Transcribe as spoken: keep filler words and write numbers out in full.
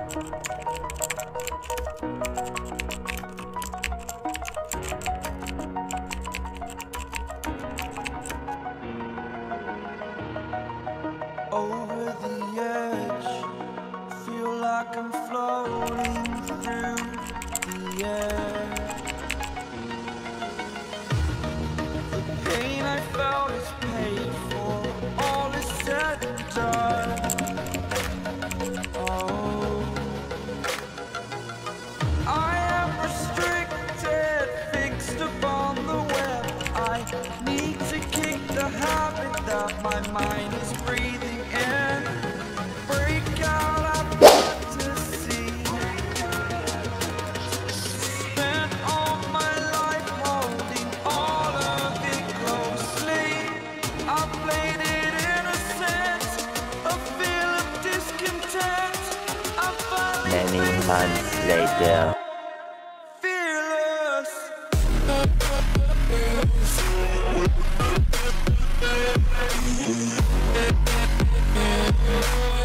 Over the edge, feel like I'm floating through the air. The pain I felt is paid for, all is said and done. Oh, I am restricted, fixed upon the web. I need to kick the habit that my mind is breathing in. Break out, I've got to see. Spent all my life holding all of it closely. I played it innocent, a feel of discontent. I finally Many months later. fearless. Yeah.